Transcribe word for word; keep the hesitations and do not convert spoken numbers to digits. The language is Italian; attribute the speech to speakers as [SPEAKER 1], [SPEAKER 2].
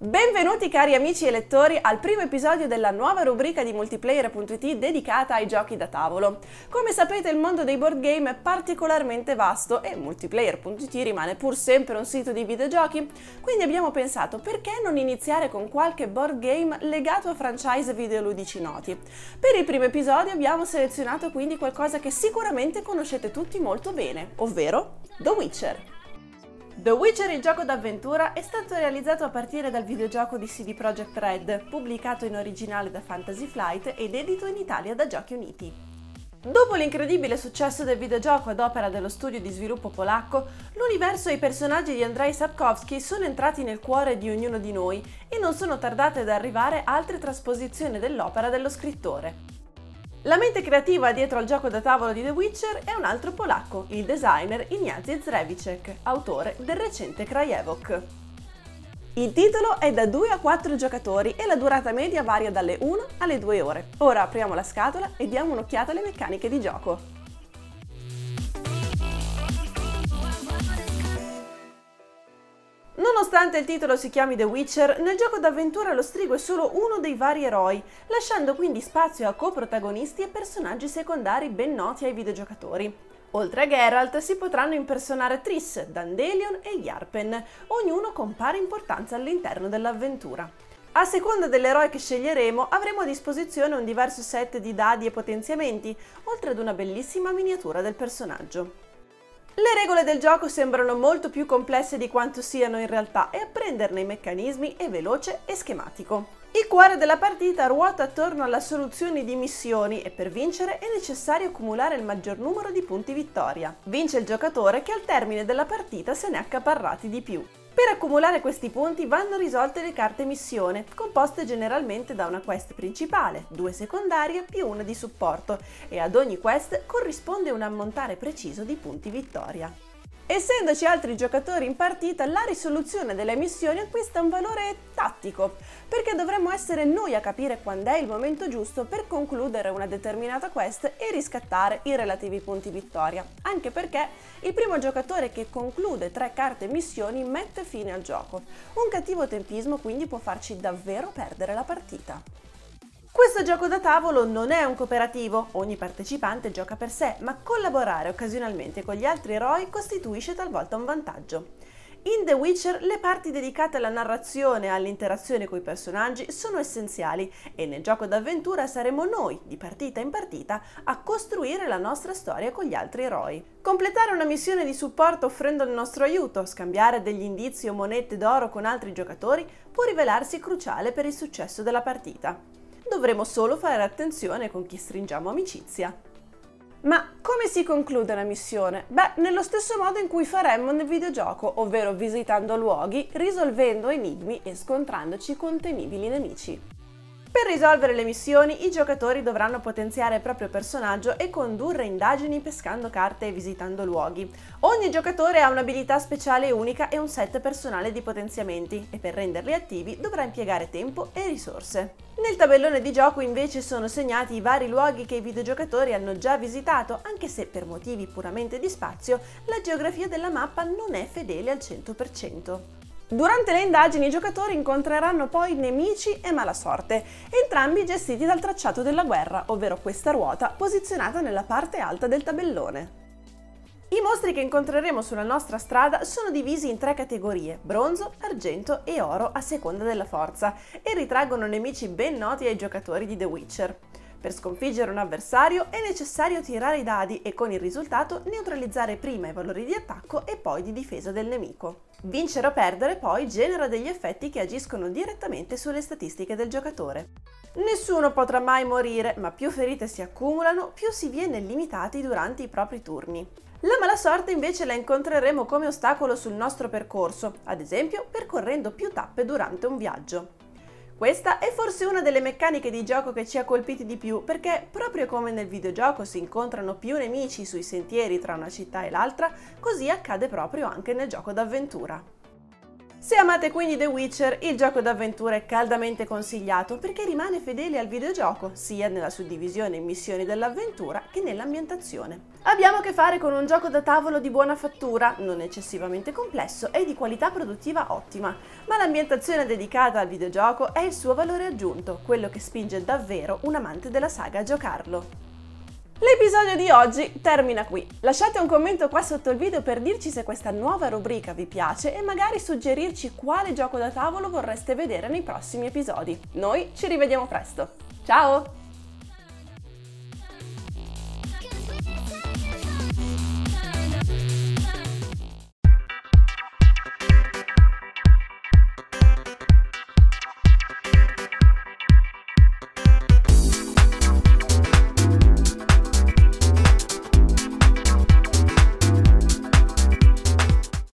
[SPEAKER 1] Benvenuti cari amici e lettori al primo episodio della nuova rubrica di Multiplayer punto it dedicata ai giochi da tavolo. Come sapete il mondo dei board game è particolarmente vasto e Multiplayer punto it rimane pur sempre un sito di videogiochi, quindi abbiamo pensato perché non iniziare con qualche board game legato a franchise videoludici noti. Per il primo episodio abbiamo selezionato quindi qualcosa che sicuramente conoscete tutti molto bene, ovvero The Witcher. The Witcher, il gioco d'avventura, è stato realizzato a partire dal videogioco di C D Projekt Red, pubblicato in originale da Fantasy Flight ed edito in Italia da Giochi Uniti. Dopo l'incredibile successo del videogioco ad opera dello studio di sviluppo polacco, l'universo e i personaggi di Andrzej Sapkowski sono entrati nel cuore di ognuno di noi e non sono tardate ad arrivare altre trasposizioni dell'opera dello scrittore. La mente creativa dietro al gioco da tavolo di The Witcher è un altro polacco, il designer Ignacy Trzewiczek, autore del recente Krajewok. Il titolo è da due a quattro giocatori e la durata media varia dalle una alle due ore. Ora apriamo la scatola e diamo un'occhiata alle meccaniche di gioco. Nonostante il titolo si chiami The Witcher, nel gioco d'avventura lo strigo è solo uno dei vari eroi, lasciando quindi spazio a coprotagonisti e personaggi secondari ben noti ai videogiocatori. Oltre a Geralt si potranno impersonare Triss, Dandelion e Yarpen, ognuno con pari importanza all'interno dell'avventura. A seconda dell'eroe che sceglieremo avremo a disposizione un diverso set di dadi e potenziamenti, oltre ad una bellissima miniatura del personaggio. Le regole del gioco sembrano molto più complesse di quanto siano in realtà e apprenderne i meccanismi è veloce e schematico. Il cuore della partita ruota attorno alla soluzione di missioni e per vincere è necessario accumulare il maggior numero di punti vittoria. Vince il giocatore che al termine della partita se ne ha accaparrati di più. Per accumulare questi punti vanno risolte le carte missione, composte generalmente da una quest principale, due secondarie più una di supporto, e ad ogni quest corrisponde un ammontare preciso di punti vittoria. Essendoci altri giocatori in partita, la risoluzione delle missioni acquista un valore tattico, perché dovremmo essere noi a capire quando è il momento giusto per concludere una determinata quest e riscattare i relativi punti vittoria, anche perché il primo giocatore che conclude tre carte missioni mette fine al gioco. Un cattivo tempismo quindi può farci davvero perdere la partita. Questo gioco da tavolo non è un cooperativo, ogni partecipante gioca per sé, ma collaborare occasionalmente con gli altri eroi costituisce talvolta un vantaggio. In The Witcher le parti dedicate alla narrazione e all'interazione coi personaggi sono essenziali e nel gioco d'avventura saremo noi, di partita in partita, a costruire la nostra storia con gli altri eroi. Completare una missione di supporto offrendo il nostro aiuto, scambiare degli indizi o monete d'oro con altri giocatori può rivelarsi cruciale per il successo della partita. Dovremo solo fare attenzione con chi stringiamo amicizia. Ma come si conclude una missione? Beh, nello stesso modo in cui faremmo nel videogioco, ovvero visitando luoghi, risolvendo enigmi e scontrandoci con temibili nemici. Per risolvere le missioni, i giocatori dovranno potenziare il proprio personaggio e condurre indagini pescando carte e visitando luoghi. Ogni giocatore ha un'abilità speciale unica e un set personale di potenziamenti, e per renderli attivi dovrà impiegare tempo e risorse. Nel tabellone di gioco invece sono segnati i vari luoghi che i videogiocatori hanno già visitato, anche se per motivi puramente di spazio la geografia della mappa non è fedele al cento per cento. Durante le indagini i giocatori incontreranno poi nemici e malasorte, entrambi gestiti dal tracciato della guerra, ovvero questa ruota posizionata nella parte alta del tabellone. I mostri che incontreremo sulla nostra strada sono divisi in tre categorie, bronzo, argento e oro a seconda della forza, e ritraggono nemici ben noti ai giocatori di The Witcher. Per sconfiggere un avversario è necessario tirare i dadi e con il risultato neutralizzare prima i valori di attacco e poi di difesa del nemico. Vincere o perdere poi genera degli effetti che agiscono direttamente sulle statistiche del giocatore. Nessuno potrà mai morire, ma più ferite si accumulano, più si viene limitati durante i propri turni. La malasorte invece la incontreremo come ostacolo sul nostro percorso, ad esempio percorrendo più tappe durante un viaggio. Questa è forse una delle meccaniche di gioco che ci ha colpiti di più, perché proprio come nel videogioco si incontrano più nemici sui sentieri tra una città e l'altra, così accade proprio anche nel gioco d'avventura. Se amate quindi The Witcher, il gioco d'avventura è caldamente consigliato perché rimane fedele al videogioco, sia nella suddivisione in missioni dell'avventura che nell'ambientazione. Abbiamo a che fare con un gioco da tavolo di buona fattura, non eccessivamente complesso e di qualità produttiva ottima, ma l'ambientazione dedicata al videogioco è il suo valore aggiunto, quello che spinge davvero un amante della saga a giocarlo. L'episodio di oggi termina qui. Lasciate un commento qua sotto il video per dirci se questa nuova rubrica vi piace e magari suggerirci quale gioco da tavolo vorreste vedere nei prossimi episodi. Noi ci rivediamo presto. Ciao!